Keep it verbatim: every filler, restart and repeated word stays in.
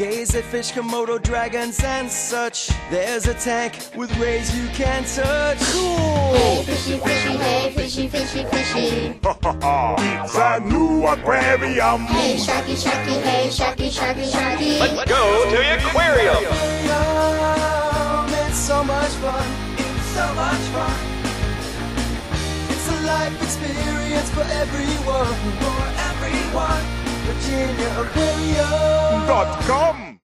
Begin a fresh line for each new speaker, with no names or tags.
Gaze at fish, Komodo dragons and such. There's a tank with rays you can touch. Cool!
Hey fishy, fishy, hey fishy, fishy, fishy.
Ha ha ha! It's a new aquarium!
Hey sharky, sharky, hey sharky, sharky, sharky.
Let's go to the aquarium!
Aquarium, it's so much fun. It's so much fun. It's a life experience for everyone. For everyone. Virginia Aquarium
Dot com